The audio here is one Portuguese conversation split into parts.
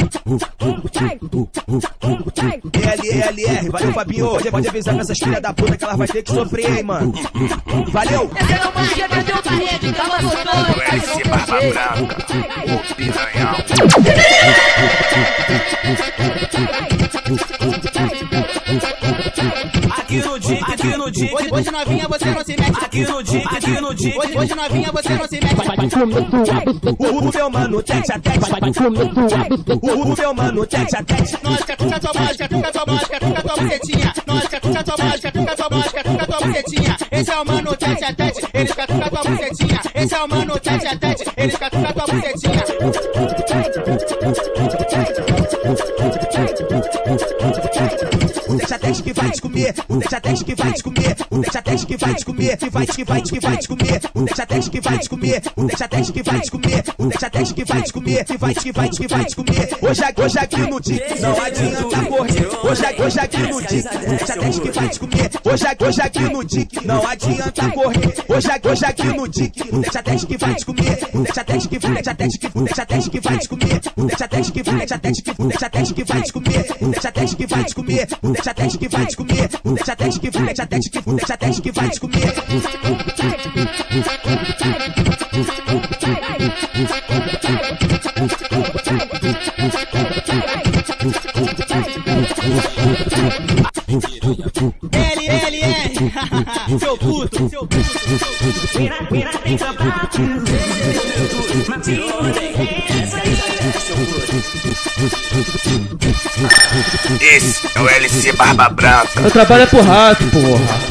LLR, valeu Fabinho. Pode avisar pra essas filhas da puta que elas vai ter que sofrer, hein, mano. Valeu. LC Barba Branca, o piranhão. Aqui no Dick, hoje novinha você não se mete. aqui no Dick, Hoje novinha você não se mete. O meu mano, tete a tete. O meu mano, tete a tete. Nós catuca tua bola, catuca tua bola, catuca tua bucetinha. Nós catuca tua bola, catuca tua bola, catuca tua bucetinha. Esse é o mano tete a tete, eles catuca tua bucetinha. Esse é o mano tete a tete, eles catuca tua bucetinha. Deixa a teste que vai te comer, deixa a teste que vai te comer, deixa a teste que vai te comer, que vai te comer, deixa a teste que vai te comer, deixa a teste que vai te comer, deixa a teste que vai te comer, que vai te comer. Hoje aqui no Dick, não adianta correr. Hoje aqui no Dick, deixa a teste que vai te comer. Hoje aqui no Dick, não adianta correr. Hoje aqui no Dick, deixa a teste que vai te comer, deixa a teste que vai te comer, deixa a teste que vai te comer, deixa a teste que vai te comer, deixa a teste que vai te comer, deixa a teste que vai te comer, deixa a teste que vai te comer, deixa a teste que vai te comer. LLR, seu puto, seu puto. Esse é o LC Barba Branca. Eu trabalho por rato, porra.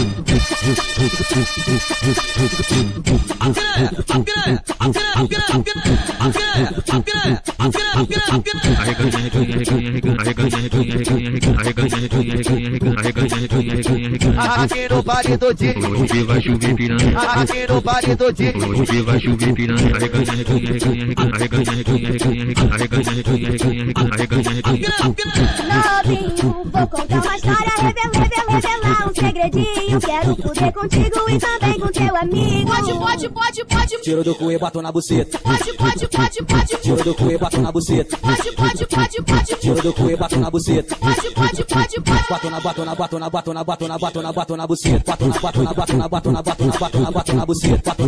Aqui no baile do Dick, hoje vai chover piranha. aqui no baile do Dick. Hoje vai chover piranha. Novinho, vou contar uma história, revelar um segredinho. Quero fuder contigo e também com teu amigo. Pode. Tiro do cu e bato na buceta. Pode. Tiro do cu e bato na buceta. Pode. Tiro do cu e bato na buceta. Pode. Bato na buceta. Bato na buceta. Bato na buceta.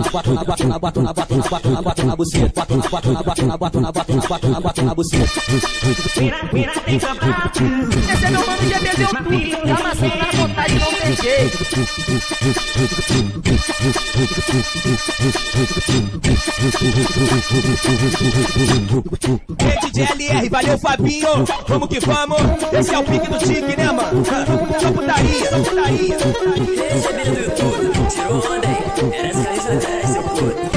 Mina tem sapato. Esse é meu mano, já bebeu tudo. Tá amassando na vontade, não tem jeito. DJ LR, valeu Fabinho. Vamos que vamos. Esse é o pique do Dick, né, mano? Só putaria. Recebido do YouTube, tirou onda aí. Era essa camisa 10, seu puto.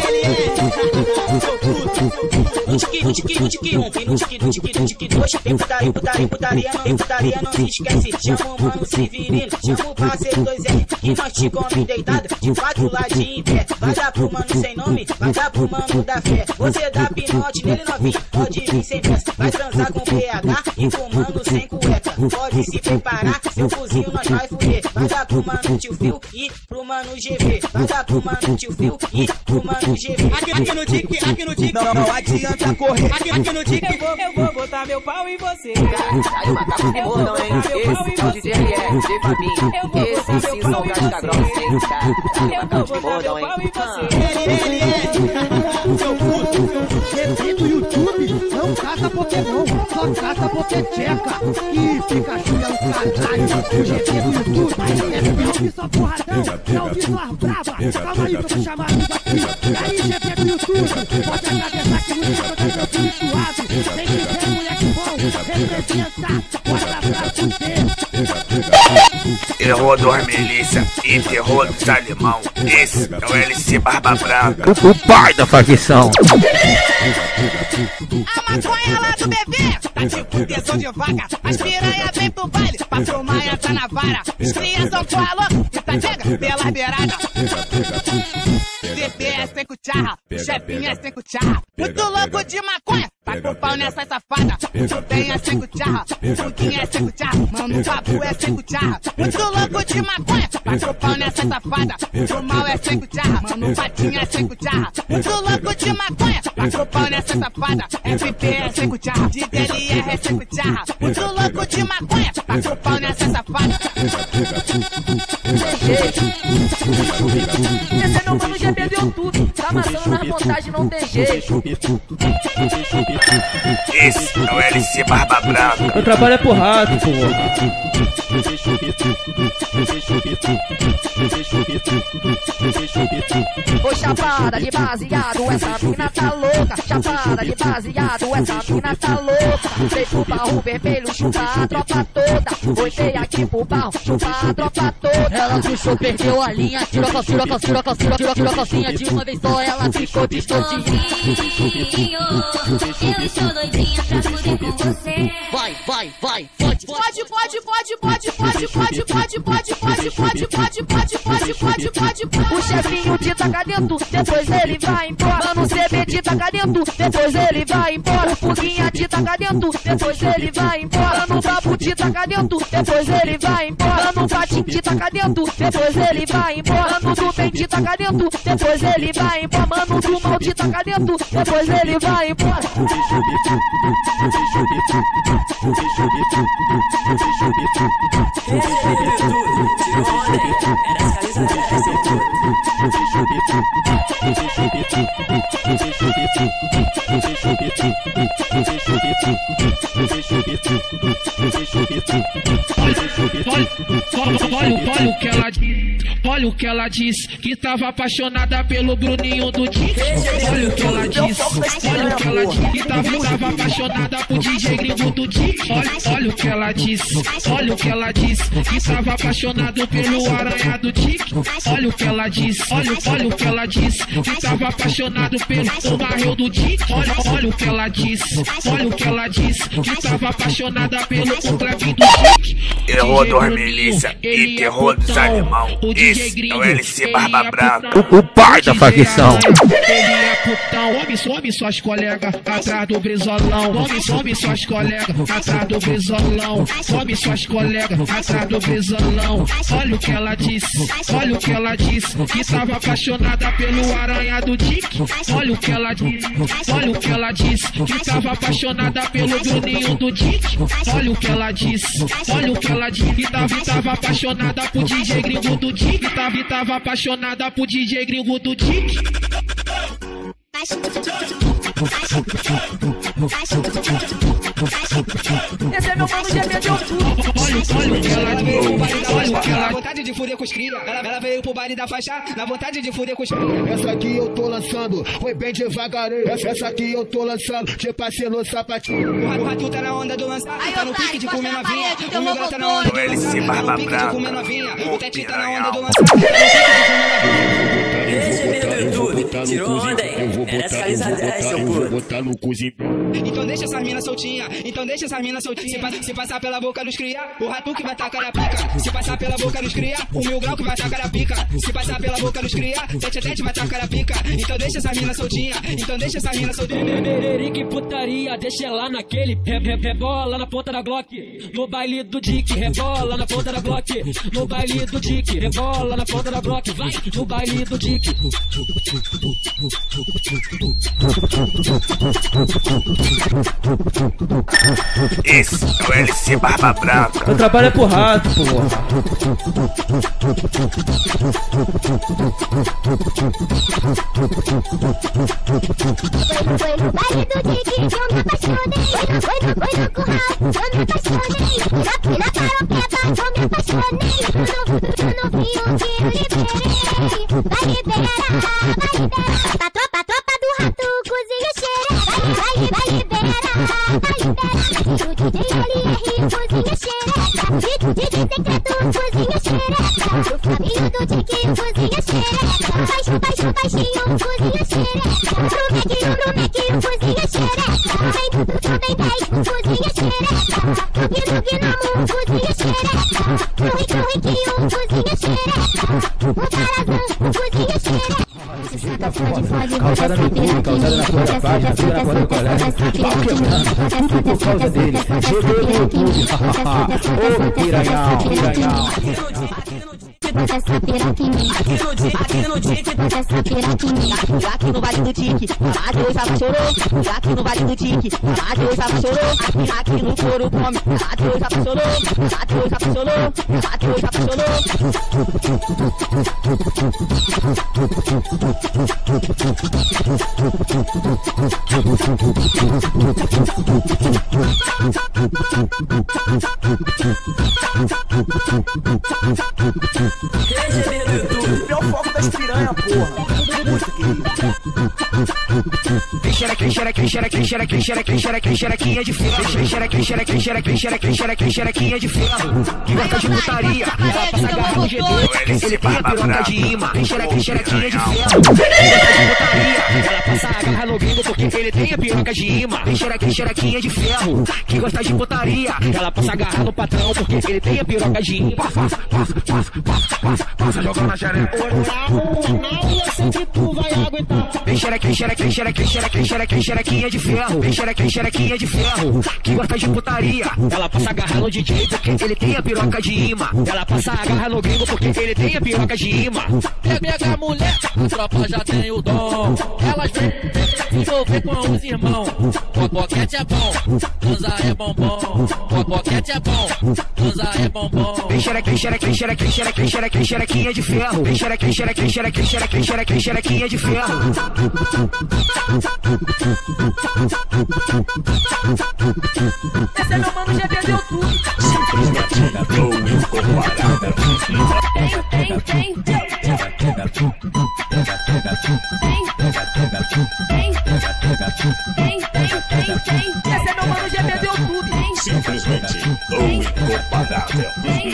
No tique 1, no tique 2. Tem putaria, não se esquece. Chama o mano Severino, chama o parceiro 2R. Que nós te come deitado, de 4 ladinhos em pé. Vai dar pro mano sem nome, vai dar pro mano da fé. Você dá pinote nele novinho, pode vir sem peça. Vai transar com PH e fumando sem cueca. Pode se preparar, seu fuzil nós vai fuder. Vai dar pro mano tio Fio e pro mano GV. Vai dar pro mano tio Fio e pro mano GV. Aqui no Dick, não adianta correr. Aqui no Dick, Eu vou botar meu pau em você. Aí, macaco de bordão, hein? Esse é o DJ LR, DJ Fabinho. Esse sim são casca grossa, hein? Macaco de bordão, hein? Seu puto. GT do YouTube não caça Pokémon, só caça Pokécheca. E Pikachu é o caralho. O GT do YouTube é pior que só porradão. É o Vitor Brava. Calma aí, tô chamando aqui. Aí, GT do YouTube, pode agradecer que não tá tocando tudo suave. Tem que ver moleque bom, representa. Bora pra fuder. Terror dos milícia e terror dos alemão. Esse é o LC Barba Branca. O pai da facção. A maconha lá do bebê tá tipo tesão de vaca. As piranha vem pro baile, patrão Maia tá na vara. Os crias são porra louca e tá chega pela beirada. CPS tem cucharra, chefinha sem cucharra. Muito louco de maconha, tá com pau nessa safada. Tem sem cucharra, frutinha sem cucharra. Mano, papo é sem cucharra. Muito louco de maconha, tá com pau nessa safada. O mal é sem cucharra, mano, patinha sem cucharra. Muito louco de maconha, tá com pau nessa safada. FP é secucharra, de DLR é secucharra. Muito louco de maconha, passa o pau nessa safada. Esse é meu mano GB do YouTube, tá amassando na montagem, não tem jeito. Esse é o LC Barba Branca. Eu trabalho é pro rato, porra. Ô chapada de baseado, essa mina tá louca. Chapada de baseado, essa mina tá louca. Vem pro barro vermelho, chupa a tropa toda. Voltei aqui pro barro, chupa a tropa toda. Ela puxou, perdeu a linha, tirou a calcinha, tirou a calcinha de uma vez só, ela ficou distorcida. Eu estou doidinha pra fuder com você. Vai, pode. O chefinho de taca dentro, depois ele vai embora. Mano CB de taca dentro, depois ele vai embora. O Fuguinha de taca dentro, depois ele vai embora. Mano Babu de taca dentro, depois ele vai embora. Mano Patinho de taca dentro, depois ele vai embora. Mano do bem de taca dentro, depois ele vai embora. Mano do mal de taca dentro, depois ele vai embora. Olha o que ela disse, que tava apaixonada pelo Bruninho do Tique. Olha o que ela disse, que tava apaixonada por DJ Gringo do Tique. Olha o que ela disse, que tava apaixonado pelo Aranha do Tique. Olha o que ela disse, que tava apaixonado pelo Marreu do Tique. Olha o que ela disse, que tava apaixonada pelo Clebinho do Tique. Terror dos milícia e terror dos alemão. Esse é o LC Barba Branca. O pai da facção. Ele é putão, some suas colegas atrás do brizolão. Some suas colegas atrás do brizolão. Some suas colegas atrás do brizolão. Olha o que ela disse, que tava apaixonada pelo Aranha do Tique. Olha o que ela disse, que tava apaixonada pelo Bruninho do Tique. Olha o que ela disse, que tava apaixonada por DJ Gringo do Tique. Tava apaixonada por DJ Gringo do Tique. Esse é meu mano GB do YouTube. Olha o que ela disse, olha o que ela vontade de fuder com os cria. Ela veio pro baile da faixa, na vontade de fuder com os cria. Essa aqui eu tô lançando, foi bem devagarinho. Essa aqui eu tô lançando, te passei no sapatinho. O Rato tá na onda do lançar, tá no pique de comer novinha. O Miguel tá na onda do LC Barba Branca. O Tete tá na onda do lançar, tá no pique de comer novinha. Tirou onda, hein? Era essa camisa 10, seu puto. Então deixa essas minas soltinha, Se passar pela boca dos cria, o Rato que vai tacar a pica. Se passar pela boca dos cria, o Mil Grau que vai tacar a pica. Se passar pela boca dos cria, Tete vai tacar a pica. Então deixa essas minas soltinha, Mererique putaria, deixa ela naquele rebola na ponta da Glock. No baile do Dick, rebola na ponta da Glock. No baile do Dick, rebola na ponta da Glock. Vai no baile do Dick. Esse é o LC Barba Branca. Eu trabalho é pro rato, porra. Foi no baile do Dick que eu me apaixonei. Foi no curral, eu me apaixonei. Na paropeba eu me apaixonei. No Rio que liberei. Vai liberar. A tropa do Rato cozinha xereca. Vai liberar. O DJ LR cozinha xereca. DJ secreto cozinha xereca. O Flavinho do Dick cozinha xereca. Baixinho cozinha xereca. Pro Mequinho cozinha xereca. Vem 10 cozinha xereca. No Gnomo cozinha xereca. No Riquinho cozinha xereca. O Tarazão cozinha xereca. Causada no cu, causada na porra da página, tudo na porra do colégio. Pau quebrando, tudo por causa dele. Chegou no YouTube, ô piranhão. bota essa piroca em mim. Aqui no tique, bota essa piroca em mim. aqui no vale do tique, a dois apaixonou. Aqui no vale do tique, a dois apaixonou. Aqui no couro come, a dois apaixonou. A dois apaixonou, a dois apaixonou. É o foco das piranha, porra. Xerequinha de ferro. Xerequinha de ferro. Que gosta de putaria. Ela passa garra no GD. Ele tem a piroca de imã. Xerequinha de ferro. Que gosta de putaria. Ela passa a garra no gringo porque ele tem a piroca de imã. Xerequinha de ferro. Que gosta de putaria. Ela passa a garra no patrão porque ele tem a piroca de imã. Passa jogando na xereca. Não, eu sei que tu vai aguentar. Xerequinha de ferro. Xerequinha de ferro. Que gosta de putaria. Ela passa a garra no DJ porque ele tem a piroca de imã. Ela passa a garra no gringo porque ele tem a piroca de imã. Pega a mulher, a tropa já tem o dom. Elas vêm se envolver com os irmãos. O boquete é bom, transa é bombom. O boquete é bom, transa é bombom. Xerequinha de ferro. Xerequinha de ferro. Esse é meu mano GP do YouTube. Esse é meu mano GP do YouTube. Simplesmente incomparável.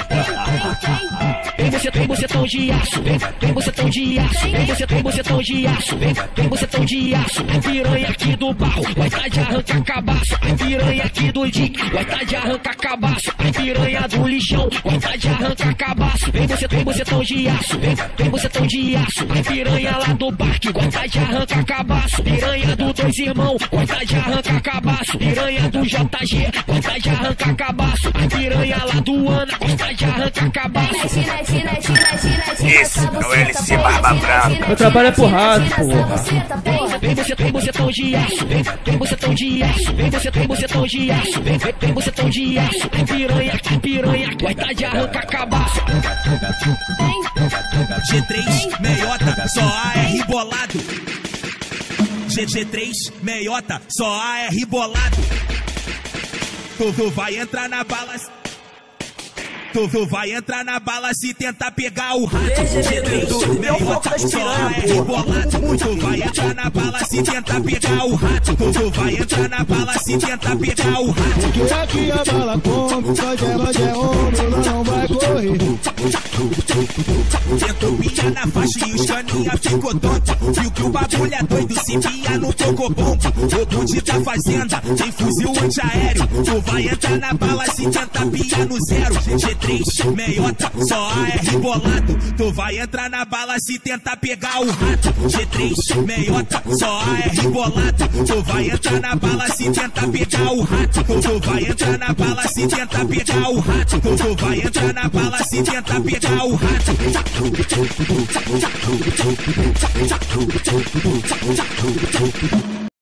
Tem bocetão de aço, tem bocetão de aço, tem bocetão de aço, tem bocetão de aço. A piranha aqui do barro vai tá de arrancar cabaço. A piranha aqui do dique vai tá de arrancar cabaço. A piranha do lixão vai tá de arrancar cabaço. Tem bocetão de aço, tem bocetão de aço. A piranha lá do parque vai tá de arrancar cabaço. Piranha do dois irmãos vai tá de arrancar cabaço. Piranha do JG vai tá de arrancar cabaço. A piranha lá do Ana vai tá de arrancar cabaço. Esse é o LC Barba Branca. Meu trabalho é porrada, porra. Tem bocetão de aço, tem bocetão de aço, tem bocetão de aço, tem bocetão de aço. A piranha vai tá de arrancar cabaço. G3, meiota, só AR bolado. G3, meiota, só AR bolado. Tu vai entrar na bala. Tu vai entrar na bala se tentar pegar o rato. G3, meiota, só AR bolado. Tu vai entrar na bala se tentar pegar o rato. Tu vai entrar na bala se tentar pegar o rato. Que aqui a bala come, só de homem, não vai correr. Tentou pilhar na faixa e os caninha ficou tonto. Viu que o bagulho é doido, se pia no tocobombo. O bonde da fazenda tem fuzil antiaéreo. Tu vai entrar na bala se tentar piar no zero. G3, meiota, só AR bolado. Tu vai entrar na bala se tentar pegar o rato. G3, meiota, só AR bolado. Tu vai entrar na bala se tentar pegar o rato. Tu vai entrar na bala se tentar pegar o rato. Tu vai entrar na bala se tentar pegar o rato.